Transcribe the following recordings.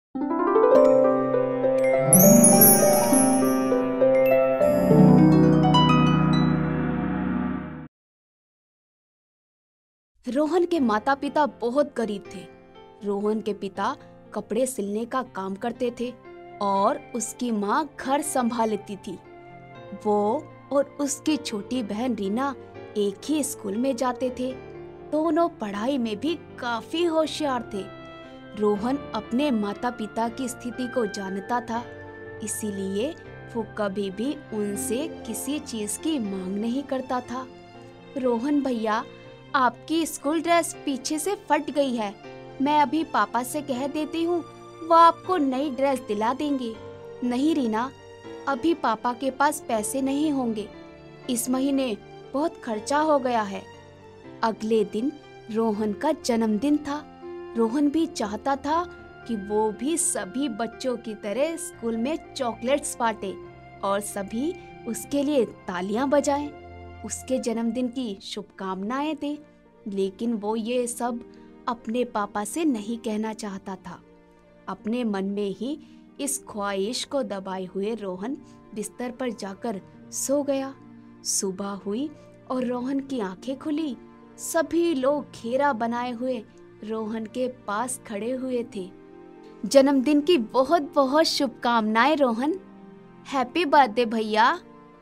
रोहन के माता पिता बहुत गरीब थे। रोहन के पिता कपड़े सिलने का काम करते थे और उसकी माँ घर संभालती थी। वो और उसकी छोटी बहन रीना एक ही स्कूल में जाते थे। दोनों पढ़ाई में भी काफी होशियार थे। रोहन अपने माता पिता की स्थिति को जानता था, इसीलिए वो कभी भी उनसे किसी चीज की मांग नहीं करता था। रोहन भैया, आपकी स्कूल ड्रेस पीछे से फट गई है। मैं अभी पापा से कह देती हूँ, वो आपको नई ड्रेस दिला देंगे। नहीं रीना, अभी पापा के पास पैसे नहीं होंगे। इस महीने बहुत खर्चा हो गया है। अगले दिन रोहन का जन्मदिन था। रोहन भी चाहता था कि वो भी सभी बच्चों की तरह स्कूल में चॉकलेट्स बांटे और सभी उसके लिए तालियां बजाएं। उसके जन्मदिन की शुभकामनाएं दे, लेकिन वो ये सब अपने पापा से नहीं कहना चाहता था। अपने मन में ही इस ख्वाहिश को दबाए हुए रोहन बिस्तर पर जाकर सो गया। सुबह हुई और रोहन की आंखें खुली। सभी लोग घेरा बनाए हुए रोहन के पास खड़े हुए थे। जन्मदिन की बहुत बहुत शुभकामनाएं रोहन। हैप्पी बर्थडे भैया।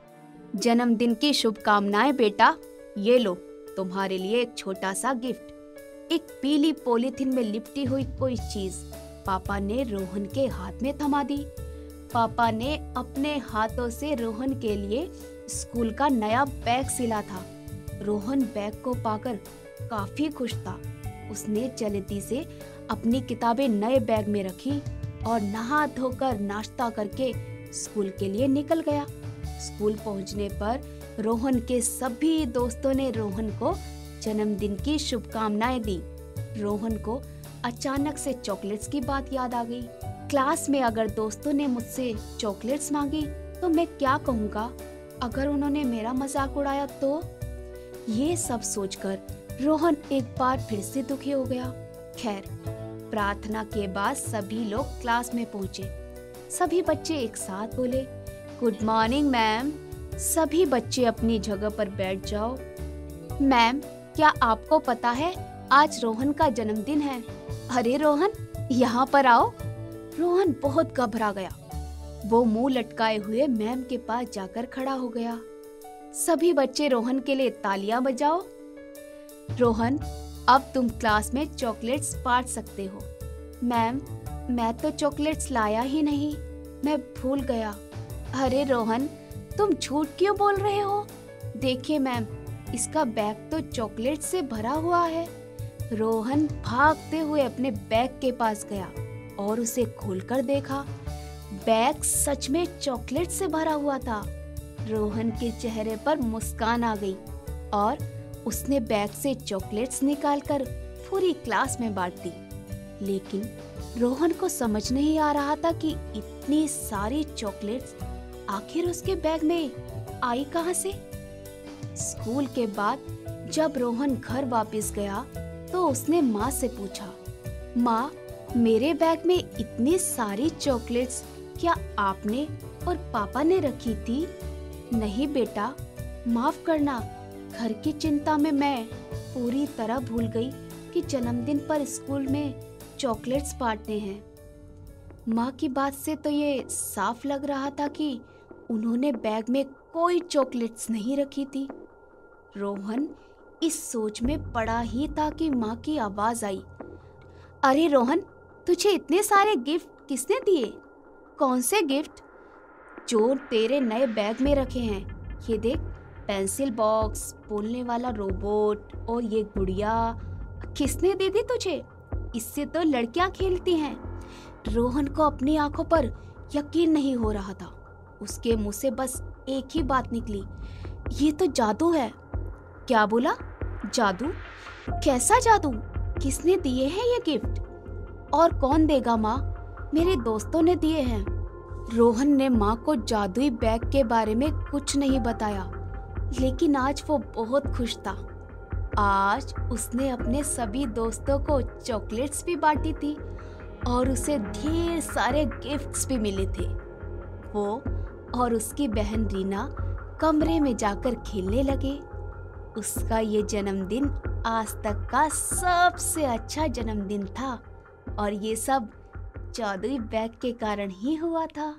जन्मदिन की शुभकामनाएं बेटा। ये लो तुम्हारे लिए एक छोटा सा गिफ्ट। एक पीली पॉलीथिन में लिपटी हुई कोई चीज पापा ने रोहन के हाथ में थमा दी। पापा ने अपने हाथों से रोहन के लिए स्कूल का नया बैग सिला था। रोहन बैग को पाकर काफी खुश था। उसने जल्दी से अपनी किताबें नए बैग में रखी और नहा धोकर नाश्ता करके स्कूल के लिए निकल गया। स्कूल पहुंचने पर रोहन के सभी दोस्तों ने रोहन को जन्मदिन की शुभकामनाएं दी। रोहन को अचानक से चॉकलेट्स की बात याद आ गई। क्लास में अगर दोस्तों ने मुझसे चॉकलेट्स मांगी तो मैं क्या कहूँगा? अगर उन्होंने मेरा मजाक उड़ाया तो? ये सब सोचकर रोहन एक बार फिर से दुखी हो गया। खैर, प्रार्थना के बाद सभी लोग क्लास में पहुंचे। सभी बच्चे एक साथ बोले, गुड मॉर्निंग मैम। सभी बच्चे अपनी जगह पर बैठ जाओ। मैम, क्या आपको पता है आज रोहन का जन्मदिन है? अरे रोहन, यहाँ पर आओ। रोहन बहुत घबरा गया। वो मुंह लटकाए हुए मैम के पास जाकर खड़ा हो गया। सभी बच्चे रोहन के लिए तालियां बजाओ। रोहन, अब तुम क्लास में चॉकलेट्स बांट सकते हो। मैम, मैं तो चॉकलेट्स लाया ही नहीं, मैं भूल गया। अरे रोहन, तुम झूठ क्यों बोल रहे हो? देखिए मैम, इसका बैग तो चॉकलेट से भरा हुआ है। रोहन भागते हुए अपने बैग के पास गया और उसे खोलकर देखा। बैग सच में चॉकलेट से भरा हुआ था। रोहन के चेहरे पर मुस्कान आ गई और उसने बैग से चॉकलेट्स निकालकर पूरी क्लास में बांट दी। लेकिन रोहन को समझ नहीं आ रहा था कि इतनी सारी चॉकलेट्स आखिर उसके बैग में आई कहां से। स्कूल के बाद जब रोहन घर वापस गया तो उसने माँ से पूछा, माँ, मेरे बैग में इतनी सारी चॉकलेट्स क्या आपने और पापा ने रखी थी? नहीं बेटा, माफ करना, घर की चिंता में मैं पूरी तरह भूल गई कि जन्मदिन पर स्कूल में चॉकलेट्स बांटने हैं। माँ की बात से तो ये साफ लग रहा था कि उन्होंने बैग में कोई चॉकलेट्स नहीं रखी थी। रोहन इस सोच में पड़ा ही था कि माँ की आवाज आई, अरे रोहन, तुझे इतने सारे गिफ्ट किसने दिए? कौन से गिफ्ट? जो तेरे नए बैग में रखे हैं। ये देख, पेंसिल बॉक्स, बोलने वाला रोबोट और ये गुड़िया। किसने दे दी तुझे? इससे तो लड़कियां खेलती हैं। रोहन को अपनी आंखों पर यकीन नहीं हो रहा था। उसके मुंह से बस एक ही बात निकली, ये तो जादू है। क्या बोला? जादू? कैसा जादू? किसने दिए हैं ये गिफ्ट? और कौन देगा माँ? मेरे दोस्तों ने दिए हैं। रोहन ने माँ को जादुई बैग के बारे में कुछ नहीं बताया, लेकिन आज वो बहुत खुश था। आज उसने अपने सभी दोस्तों को चॉकलेट्स भी बांटी थी और उसे ढेर सारे गिफ्ट्स भी मिले थे। वो और उसकी बहन रीना कमरे में जाकर खेलने लगे। उसका ये जन्मदिन आज तक का सबसे अच्छा जन्मदिन था और ये सब चौधरी बैग के कारण ही हुआ था।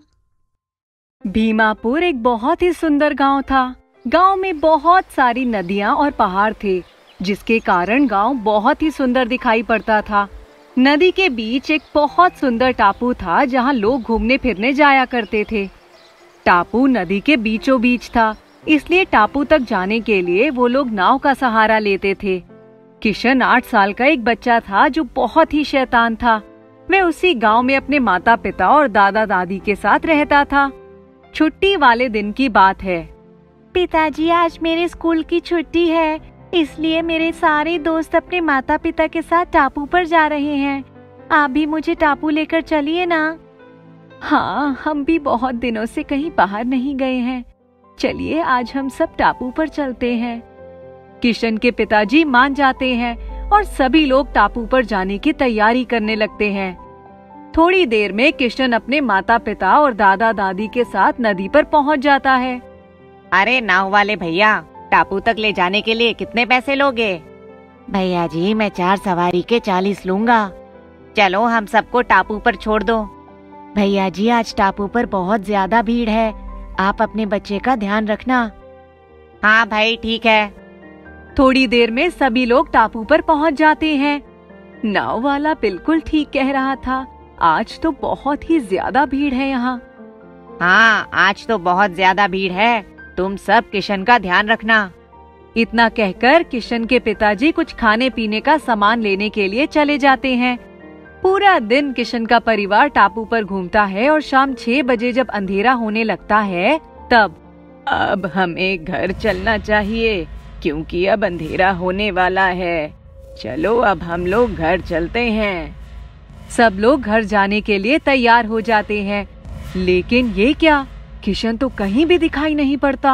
भीमापुर एक बहुत ही सुंदर गांव था। गांव में बहुत सारी नदियां और पहाड़ थे, जिसके कारण गांव बहुत ही सुंदर दिखाई पड़ता था। नदी के बीच एक बहुत सुंदर टापू था, जहां लोग घूमने फिरने जाया करते थे। टापू नदी के बीचों बीच था, इसलिए टापू तक जाने के लिए वो लोग नाव का सहारा लेते थे। किशन 8 साल का एक बच्चा था जो बहुत ही शैतान था। वह उसी गांव में अपने माता पिता और दादा दादी के साथ रहता था। छुट्टी वाले दिन की बात है। पिताजी, आज मेरे स्कूल की छुट्टी है, इसलिए मेरे सारे दोस्त अपने माता पिता के साथ टापू पर जा रहे हैं। आप भी मुझे टापू लेकर चलिए ना। हाँ, हम भी बहुत दिनों से कहीं बाहर नहीं गए हैं। चलिए आज हम सब टापू पर चलते हैं। किशन के पिताजी मान जाते हैं और सभी लोग टापू पर जाने की तैयारी करने लगते हैं। थोड़ी देर में किशन अपने माता पिता और दादा दादी के साथ नदी पर पहुंच जाता है। अरे नाव वाले भैया, टापू तक ले जाने के लिए कितने पैसे लोगे? भैया जी, मैं 4 सवारी के 40 लूंगा। चलो हम सबको टापू पर छोड़ दो। भैया जी, आज टापू पर बहुत ज्यादा भीड़ है, आप अपने बच्चे का ध्यान रखना। हाँ भाई, ठीक है। थोड़ी देर में सभी लोग टापू पर पहुंच जाते हैं। नाव वाला बिल्कुल ठीक कह रहा था, आज तो बहुत ही ज्यादा भीड़ है यहाँ। हाँ, आज तो बहुत ज्यादा भीड़ है, तुम सब किशन का ध्यान रखना। इतना कहकर किशन के पिताजी कुछ खाने पीने का सामान लेने के लिए चले जाते हैं। पूरा दिन किशन का परिवार टापू पर घूमता है और शाम 6 बजे जब अंधेरा होने लगता है तब अब हमें घर चलना चाहिए, क्योंकि अब अंधेरा होने वाला है। चलो अब हम लोग घर चलते हैं। सब लोग घर जाने के लिए तैयार हो जाते हैं, लेकिन ये क्या, किशन तो कहीं भी दिखाई नहीं पड़ता।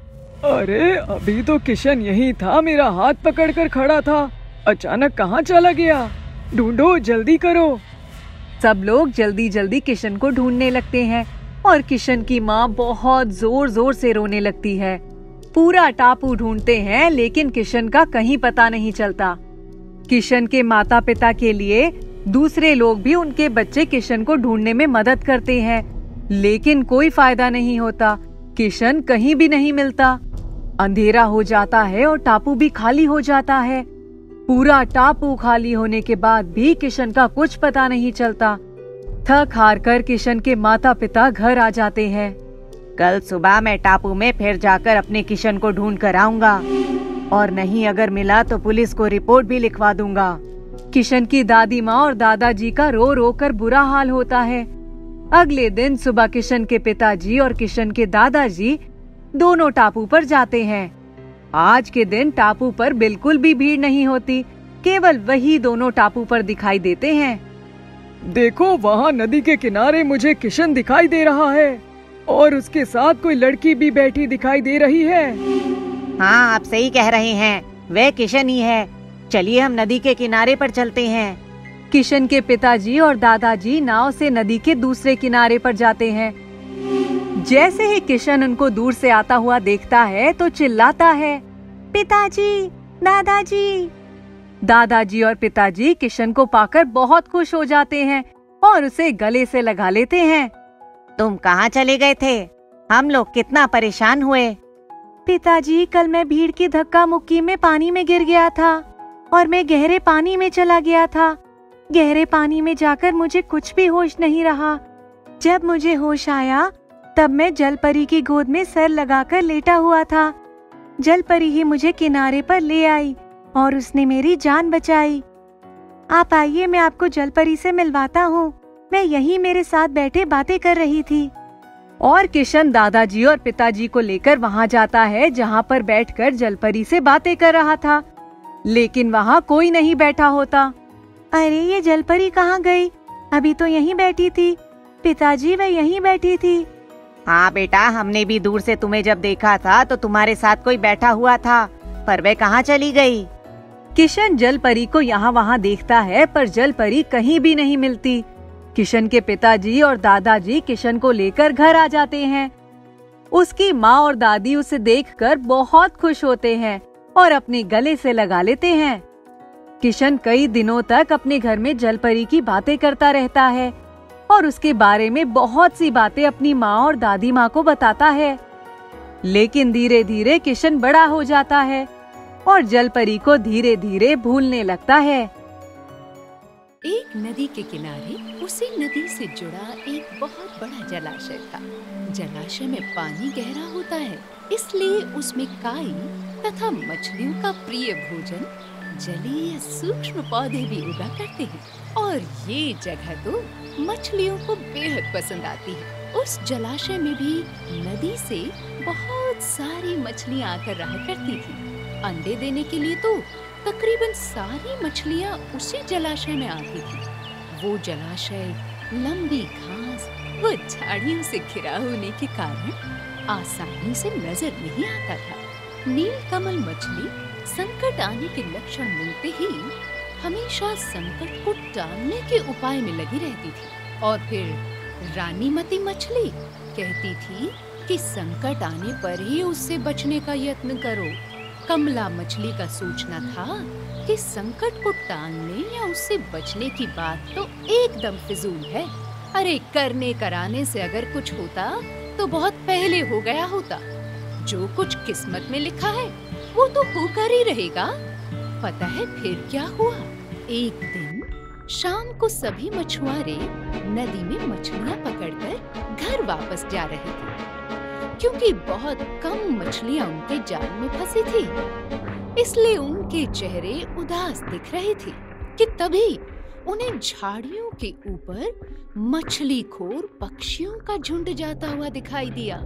अरे अभी तो किशन यही था, मेरा हाथ पकड़कर खड़ा था, अचानक कहाँ चला गया? ढूंढो, जल्दी करो। सब लोग जल्दी जल्दी किशन को ढूंढने लगते हैं और किशन की माँ बहुत जोर जोर से रोने लगती है। पूरा टापू ढूंढते हैं, लेकिन किशन का कहीं पता नहीं चलता। किशन के माता पिता के लिए दूसरे लोग भी उनके बच्चे किशन को ढूंढने में मदद करते हैं, लेकिन कोई फायदा नहीं होता। किशन कहीं भी नहीं मिलता। अंधेरा हो जाता है और टापू भी खाली हो जाता है। पूरा टापू खाली होने के बाद भी किशन का कुछ पता नहीं चलता। थक हार कर किशन के माता पिता घर आ जाते हैं। कल सुबह मैं टापू में फिर जाकर अपने किशन को ढूंढ कर आऊंगा, और नहीं अगर मिला तो पुलिस को रिपोर्ट भी लिखवा दूंगा। किशन की दादी माँ और दादाजी का रो रो कर बुरा हाल होता है। अगले दिन सुबह किशन के पिताजी और किशन के दादाजी दोनों टापू पर जाते हैं। आज के दिन टापू पर बिल्कुल भी भीड़ नहीं होती, केवल वही दोनों टापू पर दिखाई देते हैं। देखो, वहाँ नदी के किनारे मुझे किशन दिखाई दे रहा है और उसके साथ कोई लड़की भी बैठी दिखाई दे रही है। हाँ, आप सही कह रहे हैं, वह किशन ही है। चलिए हम नदी के किनारे पर चलते हैं। किशन के पिताजी और दादाजी नाव से नदी के दूसरे किनारे पर जाते हैं। जैसे ही किशन उनको दूर से आता हुआ देखता है तो चिल्लाता है, पिताजी, दादाजी। दादाजी और पिताजी किशन को पाकर बहुत खुश हो जाते हैं और उसे गले से लगा लेते हैं। तुम कहाँ चले गए थे? हम लोग कितना परेशान हुए। पिताजी, कल मैं भीड़ की धक्का मुक्की में पानी में गिर गया था और मैं गहरे पानी में चला गया था। गहरे पानी में जाकर मुझे कुछ भी होश नहीं रहा। जब मुझे होश आया तब मैं जलपरी की गोद में सर लगाकर लेटा हुआ था। जलपरी ही मुझे किनारे पर ले आई और उसने मेरी जान बचाई। आप आइए, मैं आपको जलपरी से मिलवाता हूँ। मैं यहीं मेरे साथ बैठे बातें कर रही थी। और किशन दादाजी और पिताजी को लेकर वहाँ जाता है जहाँ पर बैठकर जलपरी से बातें कर रहा था, लेकिन वहाँ कोई नहीं बैठा होता। अरे ये जलपरी कहाँ गई? अभी तो यहीं बैठी थी। पिताजी, वह यहीं बैठी थी। हाँ बेटा, हमने भी दूर से तुम्हें जब देखा था तो तुम्हारे साथ कोई बैठा हुआ था, पर वह कहाँ चली गई? किशन जलपरी को यहाँ वहाँ देखता है, पर जलपरी कहीं भी नहीं मिलती। किशन के पिताजी और दादाजी किशन को लेकर घर आ जाते हैं। उसकी माँ और दादी उसे देखकर बहुत खुश होते हैं और अपने गले से लगा लेते हैं। किशन कई दिनों तक अपने घर में जलपरी की बातें करता रहता है और उसके बारे में बहुत सी बातें अपनी माँ और दादी माँ को बताता है। लेकिन धीरे धीरे किशन बड़ा हो जाता है और जलपरी को धीरे धीरे भूलने लगता है। एक नदी के किनारे उसी नदी से जुड़ा एक बहुत बड़ा जलाशय था। जलाशय में पानी गहरा होता है, इसलिए उसमें काई तथा मछलियों का प्रिय भोजन जलीय सूक्ष्म पौधे भी उगा करते हैं और ये जगह तो मछलियों को बेहद पसंद आती है। उस जलाशय में भी नदी से बहुत सारी मछलियाँ आकर रहा करती थी। अंडे देने के लिए तो तकरीबन सारी मछलियाँ उसी जलाशय में आती थी। वो जलाशय लंबी घास व झाड़ियों से घिरा होने के कारण आसानी से नजर नहीं आता था। नीलकमल मछली संकट आने के लक्षण मिलते ही हमेशा संकट को टालने के उपाय में लगी रहती थी। और फिर रानीमती मछली कहती थी कि संकट आने पर ही उससे बचने का यत्न करो। कमला मछली का सोचना था कि संकट को टालने या उससे बचने की बात तो एकदम फिजूल है। अरे करने कराने से अगर कुछ होता तो बहुत पहले हो गया होता। जो कुछ किस्मत में लिखा है वो तो होकर ही रहेगा। पता है फिर क्या हुआ? एक दिन शाम को सभी मछुआरे नदी में मछलियां पकड़कर घर वापस जा रहे थे, क्योंकि बहुत कम मछलियां उनके जाल में फंसी थी। इसलिए उनके चेहरे उदास दिख रहे थे कि तभी उन्हें झाड़ियों के ऊपर मछली खोर पक्षियों का झुंड जाता हुआ दिखाई दिया।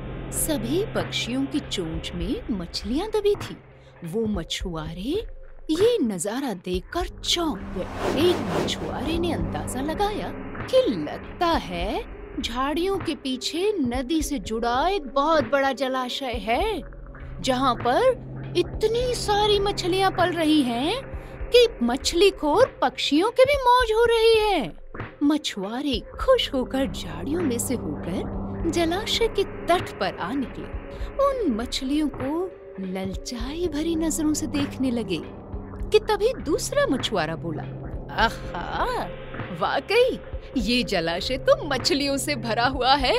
सभी पक्षियों की चोंच में मछलियां दबी थी। वो मछुआरे ये नजारा देखकर चौंक गए। एक मछुआरे ने अंदाजा लगाया कि लगता है झाड़ियों के पीछे नदी से जुड़ा एक बहुत बड़ा जलाशय है, जहाँ पर इतनी सारी मछलियां पल रही हैं कि मछलीखोर पक्षियों के भी मौज हो रही है। मछुआरे खुश होकर झाड़ियों में से होकर जलाशय के तट पर आ निकले। उन मछलियों को ललचाई भरी नजरों से देखने लगे कि तभी दूसरा मछुआरा बोला, आहा, वाकई ये जलाशय तो मछलियों से भरा हुआ है।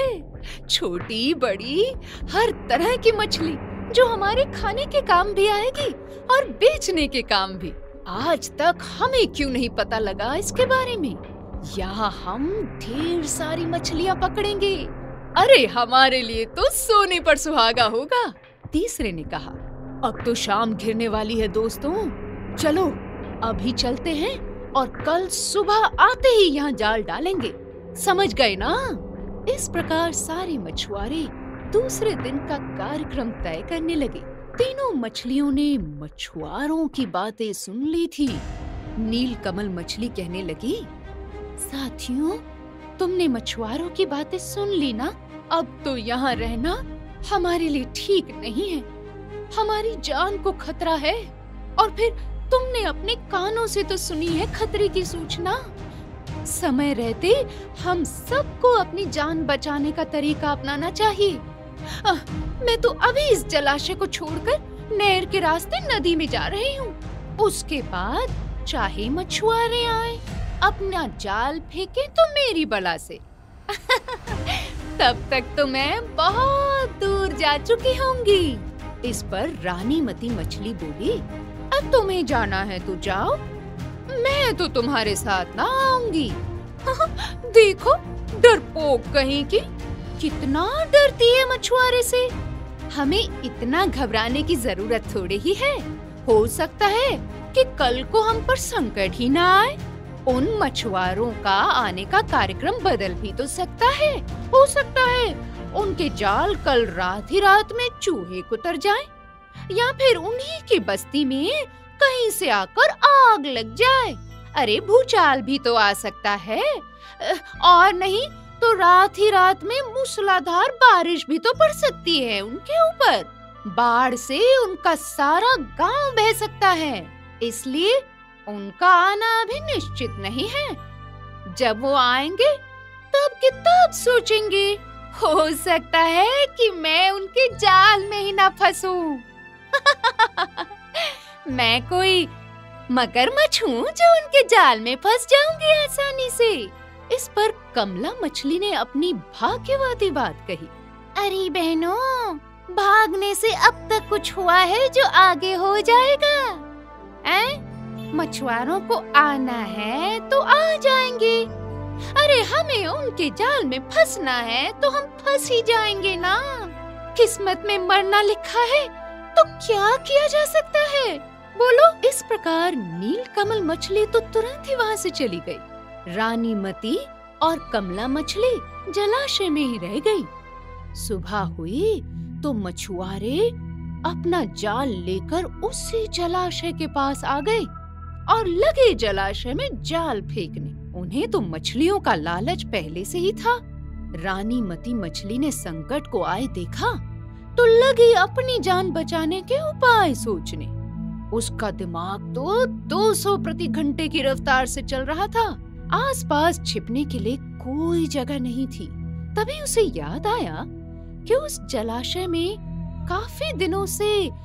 छोटी बड़ी हर तरह की मछली जो हमारे खाने के काम भी आएगी और बेचने के काम भी। आज तक हमें क्यों नहीं पता लगा इसके बारे में? यहाँ हम ढेर सारी मछलियाँ पकड़ेंगे। अरे हमारे लिए तो सोने पर सुहागा होगा। तीसरे ने कहा, अब तो शाम घिरने वाली है दोस्तों, चलो अभी चलते हैं और कल सुबह आते ही यहाँ जाल डालेंगे। समझ गए ना? इस प्रकार सारे मछुआरे दूसरे दिन का कार्यक्रम तय करने लगे। तीनों मछलियों ने मछुआरों की बातें सुन ली थी। नीलकमल मछली कहने लगी, साथियों, तुमने मछुआरों की बातें सुन ली ना? अब तो यहाँ रहना हमारे लिए ठीक नहीं है। हमारी जान को खतरा है। और फिर तुमने अपने कानों से तो सुनी है खतरे की सूचना। समय रहते हम सबको अपनी जान बचाने का तरीका अपनाना चाहिए। मैं तो अभी इस जलाशय को छोड़कर नहर के रास्ते नदी में जा रही हूँ। उसके बाद चाहे मछुआरे आए, अपना जाल फेंके तो मेरी बला से। तब तक तो मैं बहुत दूर जा चुकी होंगी। इस पर रानीमती मछली बोली, अब तुम्हें जाना है तो जाओ, मैं तो तुम्हारे साथ ना आऊंगी। देखो डरपोक कहीं की, कितना डरती है मछुआरे से। हमें इतना घबराने की जरूरत थोड़ी ही है। हो सकता है कि कल को हम पर संकट ही ना आए। उन मछुआरों का आने का कार्यक्रम बदल भी तो सकता है। हो सकता है उनके जाल कल रात ही रात में चूहे कुतर जाएं, या फिर उन्हीं की बस्ती में कहीं से आकर आग लग जाए। अरे भूचाल भी तो आ सकता है, और नहीं तो रात ही रात में मूसलाधार बारिश भी तो पड़ सकती है उनके ऊपर। बाढ़ से उनका सारा गांव बह सकता है, इसलिए उनका आना अभी निश्चित नहीं है। जब वो आएंगे तब की तब सोचेंगे, हो सकता है कि मैं उनके जाल में ही ना फंसूं। मैं कोई मगरमच्छ हूँ जो उनके जाल में फंस जाऊंगी आसानी से। इस पर कमला मछली ने अपनी भाग्यवादी बात कही। अरे बहनों, भागने से अब तक कुछ हुआ है जो आगे हो जाएगा? मछुआरों को आना है तो आ जाएंगे। अरे हमें उनके जाल में फंसना है तो हम फंस ही जाएंगे ना। किस्मत में मरना लिखा है तो क्या किया जा सकता है, बोलो। इस प्रकार नीलकमल मछली तो तुरंत ही वहाँ से चली गई। रानी मती और कमला मछली जलाशय में ही रह गई। सुबह हुई तो मछुआरे अपना जाल लेकर उसी जलाशय के पास आ गए और लगे जलाशय में जाल फेंकने। उन्हें तो मछलियों का लालच पहले से ही था। रानी मती मछली ने संकट को आए देखा तो लगी अपनी जान बचाने के उपाय सोचने। उसका दिमाग तो 200 प्रति घंटे की रफ्तार से चल रहा था। आसपास छिपने के लिए कोई जगह नहीं थी। तभी उसे याद आया कि उस जलाशय में काफी दिनों से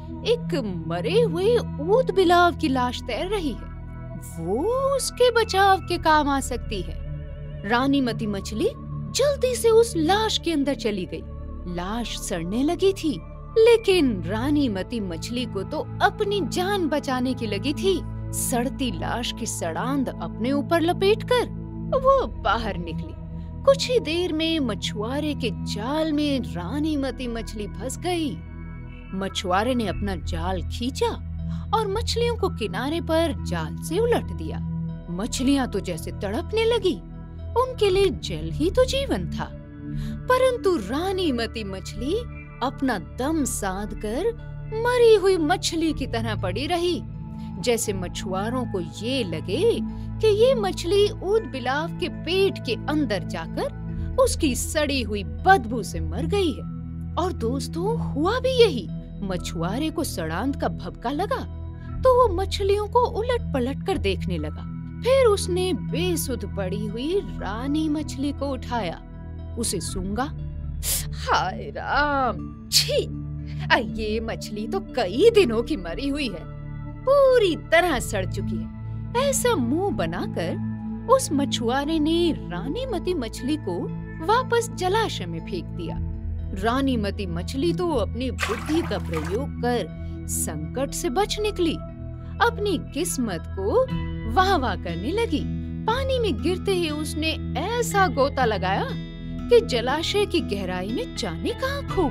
एक मरे हुए ऊद बिलाव की लाश तैर रही है। वो उसके बचाव के काम आ सकती है। रानी मती मछली जल्दी से उस लाश के अंदर चली गई। लाश सड़ने लगी थी, लेकिन रानी मती मछली को तो अपनी जान बचाने की लगी थी। सड़ती लाश की सड़ांध अपने ऊपर लपेटकर वो बाहर निकली। कुछ ही देर में मछुआरे के जाल में रानी मती मछली फंस गई। मछुआरे ने अपना जाल खींचा और मछलियों को किनारे पर जाल से उलट दिया। मछलियां तो जैसे तड़पने लगी। उनके लिए जल ही तो जीवन था। परंतु रानी मती मछली अपना दम साध कर मरी हुई मछली की तरह पड़ी रही। जैसे मछुआरों को ये लगे कि ये मछली ऊद बिलाव के पेट के अंदर जाकर उसकी सड़ी हुई बदबू से मर गई है। और दोस्तों, हुआ भी यही। मछुआरे को सड़ांध का भभका लगा तो वो मछलियों को उलट पलट कर देखने लगा। फिर उसने बेसुध पड़ी हुई रानी मछली को उठाया, उसे सूंघा। हाय राम, छी! ये मछली तो कई दिनों की मरी हुई है, पूरी तरह सड़ चुकी है। ऐसा मुंह बनाकर उस मछुआरे ने रानी मती मछली को वापस जलाशय में फेंक दिया। रानी मती मछली तो अपनी बुद्धि का प्रयोग कर संकट से बच निकली। अपनी किस्मत को वाह-वाह करने लगी। पानी में गिरते ही उसने ऐसा गोता लगाया कि जलाशय की गहराई में जाने कहां खो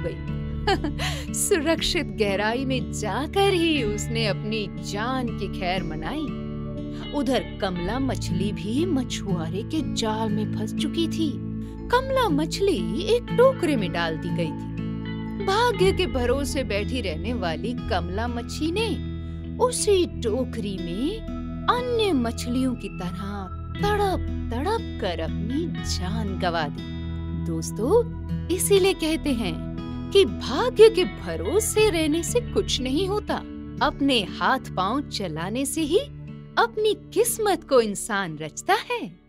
गई। सुरक्षित गहराई में जाकर ही उसने अपनी जान की खैर मनाई। उधर कमला मछली भी मछुआरे के जाल में फंस चुकी थी। कमला मछली एक टोकरे में डाल दी गई थी। भाग्य के भरोसे बैठी रहने वाली कमला मच्छी ने उसी टोकरी में अन्य मछलियों की तरह तड़प तड़प कर अपनी जान गंवा दी। दोस्तों, इसीलिए कहते हैं कि भाग्य के भरोसे रहने से कुछ नहीं होता। अपने हाथ पांव चलाने से ही अपनी किस्मत को इंसान रचता है।